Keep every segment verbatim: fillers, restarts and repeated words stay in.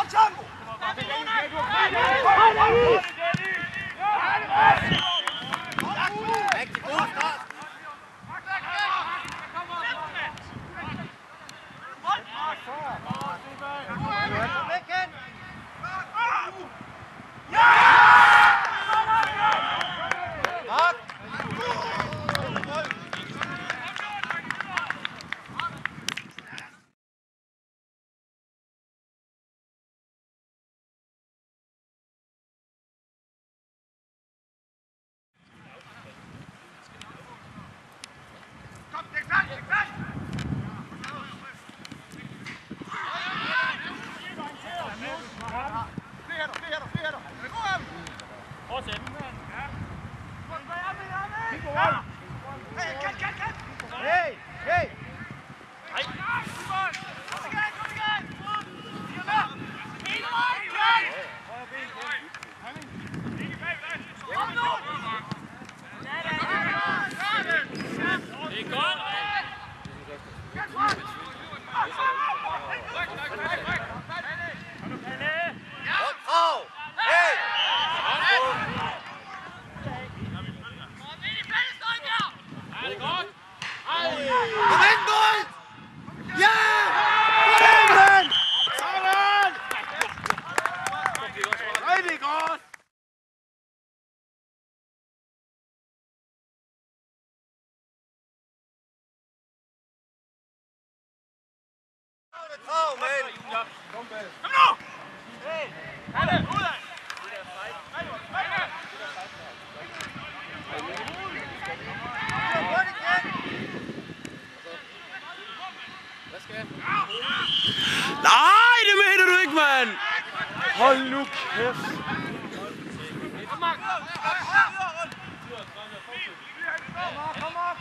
Kom nu! Hey! Alle! Ud af! Nej, det mener du ikke, mand! Hold nu kæft! Kom op! Kom op!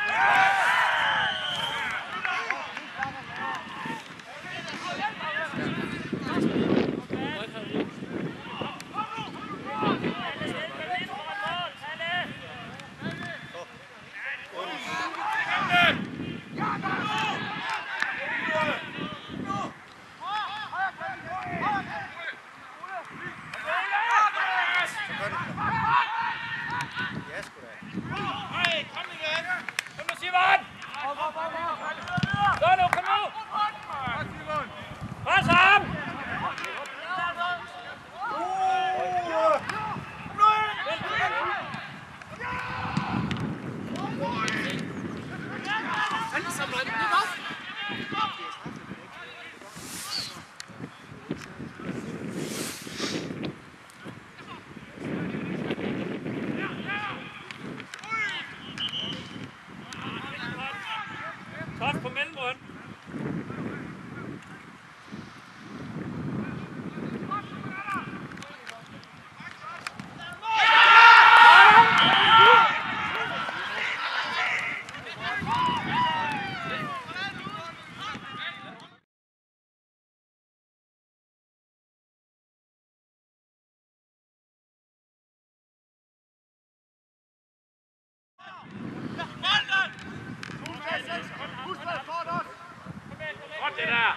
Top på mellemrund. Godt det der!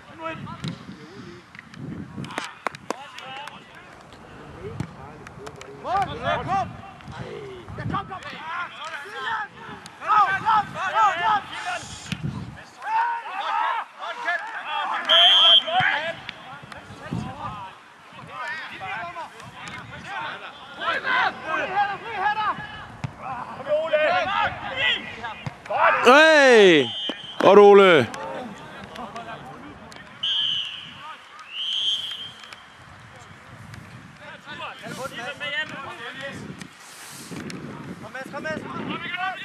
Kom, kom! Ja, kom, kom! Kom, kom, kom, kom! Hey! Godt, Ole! Kom med, kom med!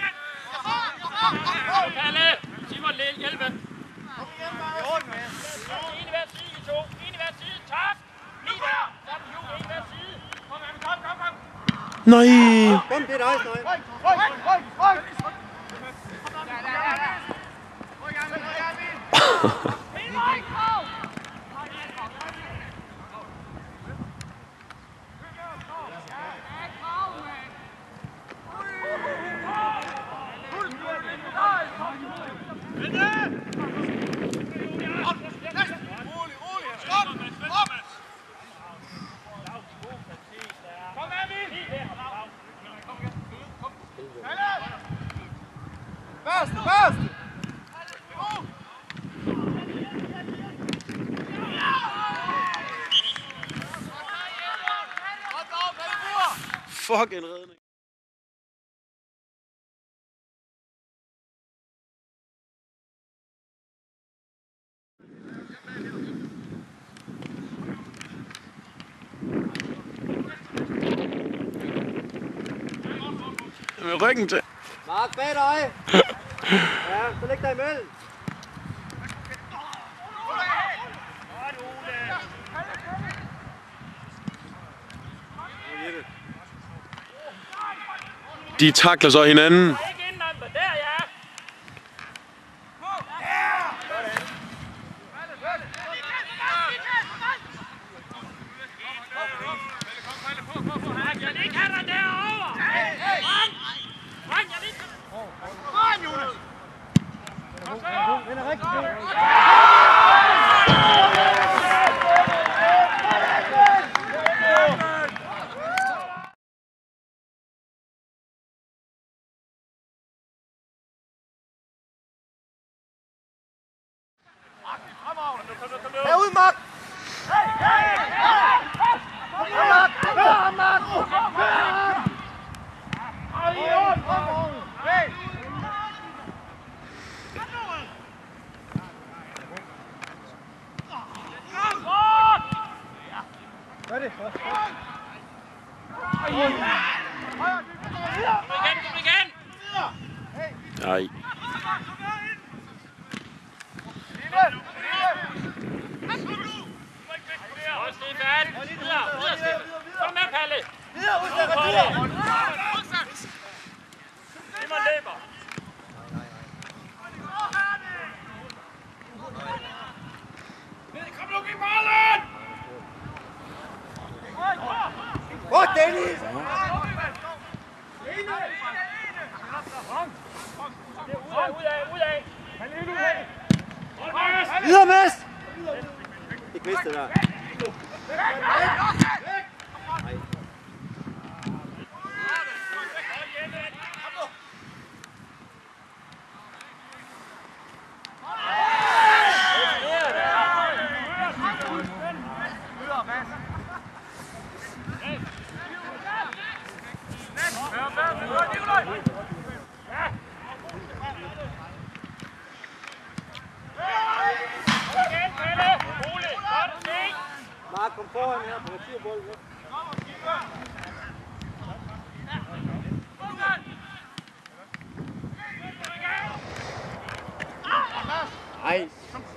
Palle! Simon, hjælpe! Kom igen, bare! En i hver side, I to! En i hver side! Tak! Lige der! Sammen, Juge, en i hver side! Kom, kom, kom, kom! Nej! Kom, det er dig, Snøj! Høj, høj, høj, høj! Rolig, rolig! Stop! Stop! Fast, fast! Fuck en redning. Med ryggen til. Mark, bag dig! Ja, så læg dig imellem. De takler så hinanden. Ikke indenom, der ja. Jeg ikke have dig derovre. Rang! Rang, jeg ikke. Rang, Jonas! Den er rigtig god. Herud, Mark! Kom nu, Mark! Kør ham, Mark! Kør ham! Hold i orden! Hey! Gør det. Kom igen, kom igen. Nej. Hold Stefan. Videre, videre Stefan. Kom med, Palle. Videre, Udstækker, videre! Simon løber. Kom nu, giv bollen! Godt, Dennis! Ud af, ud af, ud af. Videre, Mads! Ikke miste der. Mark, kom foran her på returbolden. Ej.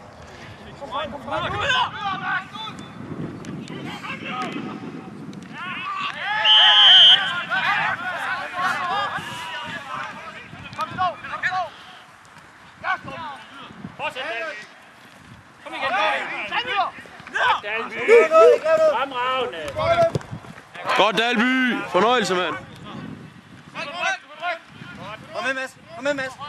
Fortsæt, Dalby. Kom igen, Dalby. Fremragende. Godt, Dalby. Fornøjelse, mand. Kom med, Mads. Kom med, Mads.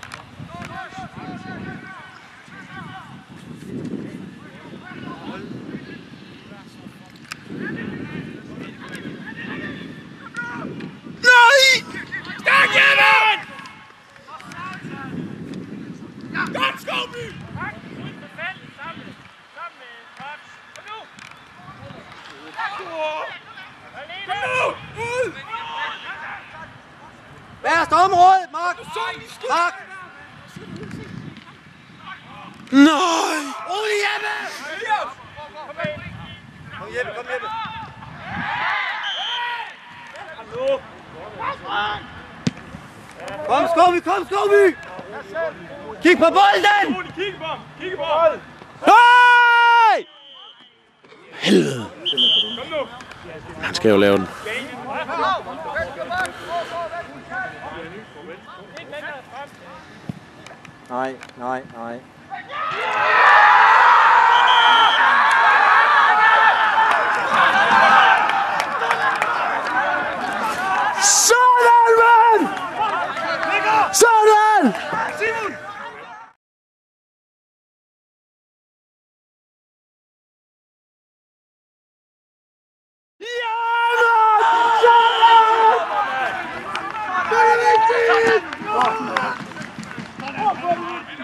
Nej! Stærk, Jørgen! Godt, Skovby! Tak. Sammen. Sammen med Kops. Kom nu! Kom nu! Ud! Værste område, Mark! Mark! Nej! Rolig, Jeppe! Kom, Jeppe, kom, Jeppe. Kom, Skovby, kom, Skovby! Kig på bolden! Kig på ham! Kig på ham! Nej! Helvede. Han skal jo lave den. Nej, nej, nej. Sådan, mand! Sådan! Ja, mand! Sådan! Det er vigtigt! Kom!